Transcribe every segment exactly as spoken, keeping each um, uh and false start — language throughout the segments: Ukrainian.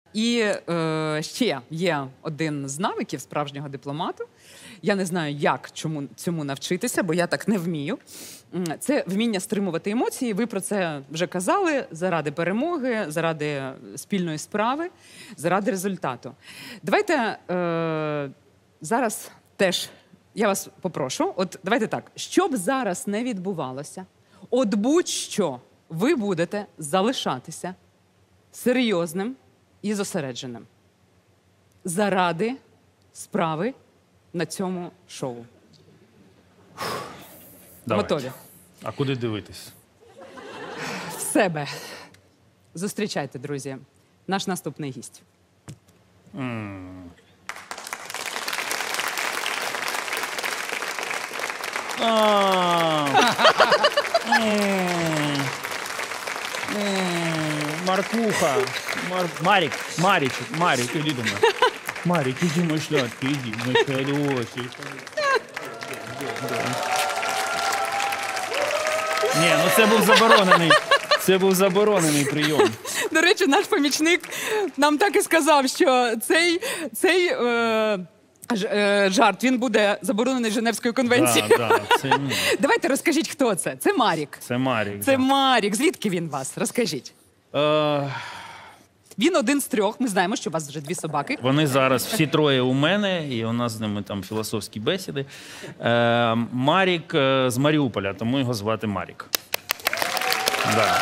І е, ще є один з навиків справжнього дипломату. Я не знаю, як чому, цьому навчитися, бо я так не вмію. Це вміння стримувати емоції. Ви про це вже казали. Заради перемоги, заради спільної справи, заради результату. Давайте е, зараз теж, я вас попрошу, от давайте так, що б зараз не відбувалося, от будь-що ви будете залишатися серйозним і зосередженим. Заради справи на цьому шоу. Давай. Готові? А куди дивитись? В себе. Зустрічайте, друзі, наш наступний гість. Mm. Маркуха. Мар... Марик, Маричек, Марик, иди до меня. Марик, иди, мой сладкий, иди, мой хороший. Ні, ну це був заборонений. Це був заборонений прийом. До речі, наш помічник нам так і сказав, що цей, цей е, ж, е, жарт, він буде заборонений Женевською конвенцією. Да, да, це ні. Давайте розкажіть, хто це. Це Марік. Це Марік. Це да. Марік. Звідки він вас? Розкажіть. Е... Він один з трьох. Ми знаємо, що у вас вже дві собаки. Вони зараз всі троє у мене, і у нас з ними там філософські бесіди. Е, Марік з Маріуполя, тому його звати Марік. Да.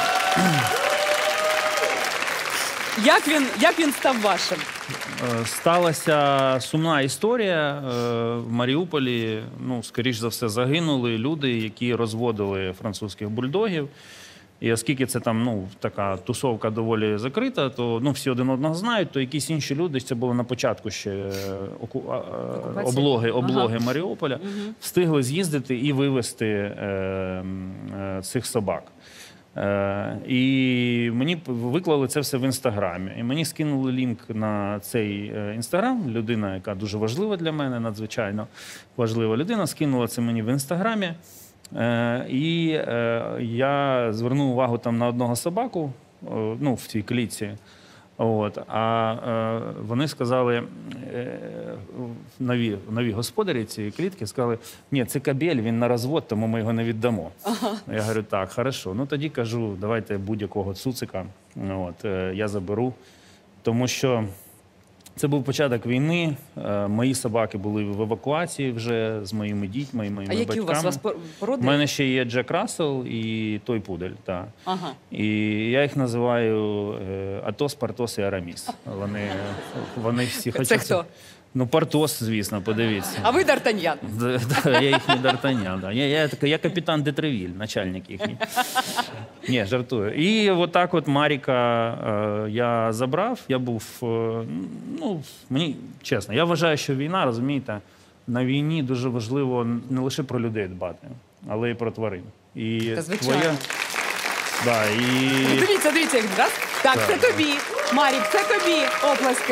Як він, як він став вашим? Е, сталася сумна історія. Е, в Маріуполі, ну, скоріш за все, загинули люди, які розводили французьких бульдогів. І оскільки це там, ну, така тусовка доволі закрита, то, ну, всі один одного знають, то якісь інші люди, це було на початку ще оку... облоги, облоги ага. Маріуполя, угу. встигли з'їздити і вивезти е, е, цих собак. Е, і мені виклали це все в Інстаграмі. І мені скинули лінк на цей Інстаграм. Людина, яка дуже важлива для мене, надзвичайно важлива людина, скинула це мені в Інстаграмі. Е, і е, я звернув увагу там на одного собаку, е, ну, в цій клітці. От, а е, вони сказали, е, нові, нові господарі цієї клітки сказали, ні, це кабель, він на розвод, тому ми його не віддамо. Ага. Я говорю, так, хорошо. Ну тоді кажу, давайте будь-якого цуцика, от, е, я заберу, тому що це був початок війни, мої собаки були в евакуації вже з моїми дітьми, моїми батьками. А які батьками. У вас, у вас породи? У мене ще є Джек Рассел і той пудель. Та. Ага. І я їх називаю Атос, Партос і Араміс. Вони, вони всі хочуть... Це хто? Ну, Партос, звісно, подивіться. А ви Д'Артаньян? Я їхній Д'Артаньян, да. Я, я, я капітан де Тревіль, начальник їхній. Ні, жартую. І отак от Маріка е, я забрав, я був, е, ну, мені, чесно, я вважаю, що війна, розумієте, на війні дуже важливо не лише про людей дбати, але й про тварин. І Та звичайно. Твоя... Да, і... Ну, дивіться, дивіться, як раз. Так, так, це тобі. Марік, це тобі. Оплески.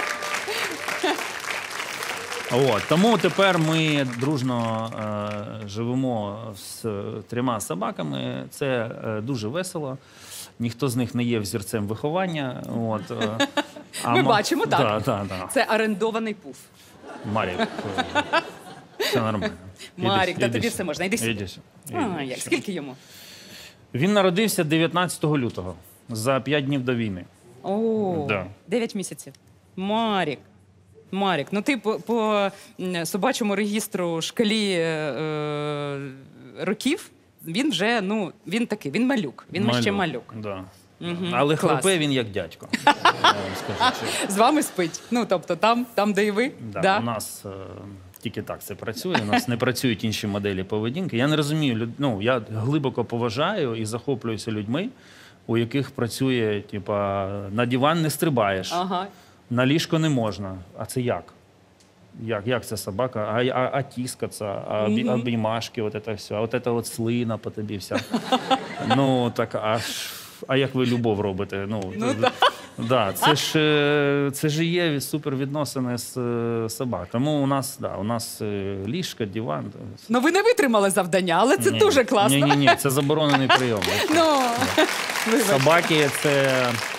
От, тому тепер ми дружно е, живемо з трьома собаками. Це е, дуже весело. Ніхто з них не є взірцем виховання. От, е, а ми ма... бачимо, так. Да, да, да. Це орендований пуф. Марік, е, все нормально. Марік, іди, та іди тобі сюди. все можна. Іди сюди. Іди сюди. А, як? Скільки йому? Він народився дев'ятнадцятого лютого, за п'ять днів до війни. О, да. дев'ять місяців. Марік. Марік, ну ти по, по собачому регістру шкалі е, років, він вже, ну, він такий, він малюк, він малюк. ще малюк. Да. Угу, але клас. храпе він як дядько. Я вам скажу, що... З вами спить? Ну, тобто там, там де і ви? Да, да? У нас е, тільки так це працює, у нас не працюють інші моделі поведінки. Я не розумію, люд... ну, я глибоко поважаю і захоплююся людьми, у яких працює, типа, на диван не стрибаєш. Ага. На ліжко не можна. А це як? Як, як це собака? А, а, а тіскаться, а обі, обіймашки, от це все, а от це от слина по тобі вся. Ну, так, а, а як ви любов робите? Ну, ну да. Да, це ж це ж є супервідносини з собак. Тому у нас, да, у нас ліжко, диван. Ну ви не витримали завдання, але це ні, дуже класно. Ні, ні, ні, це заборонений прийом. Ну, Собаки – це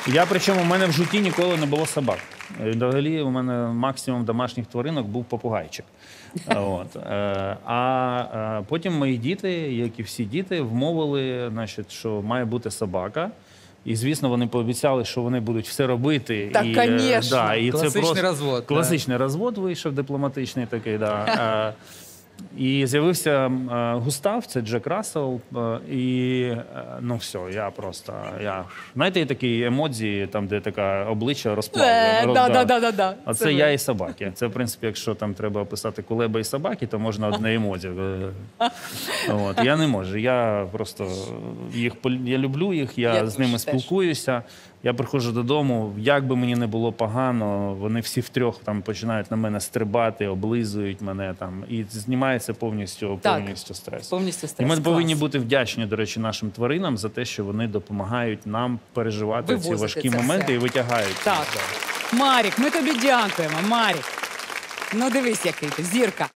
Я причому у мене в житті ніколи не було собак. І взагалі у мене максимум домашніх тваринок був попугайчик. От. Е, А е, потім мої діти, як і всі діти, вмовили, значить, що має бути собака. І, звісно, вони пообіцяли, що вони будуть все робити. Так, і, е, конечно. Да, і Класичний це просто розвод, Класичний розвод вийшов, дипломатичний такий, да. Е, І з'явився е, Густав, це Джек Рассел, е, і е, ну все, я просто, я, знаєте, є такі емодзі, там, де така обличчя розплавлена. Е, роз- да, да. да, да, да. А це ви. я і собаки. Це, в принципі, якщо там треба описати кулеба і собаки, то можна одне емодзі. От. Я не можу. Я просто їх пол- я люблю їх, я, Я з ними теж. спілкуюся. Я приходжу додому, як би мені не було погано, вони всі втрьох там починають на мене стрибати, облизують мене там, і знімається повністю, Так. повністю стрес. Повністю І стрес. ми Клас. повинні бути вдячні, до речі, нашим тваринам за те, що вони допомагають нам переживати ці Вивозити важкі це моменти все. і витягають. Так. Марік, ми тобі дякуємо, Марік. Ну дивись, який ти, зірка.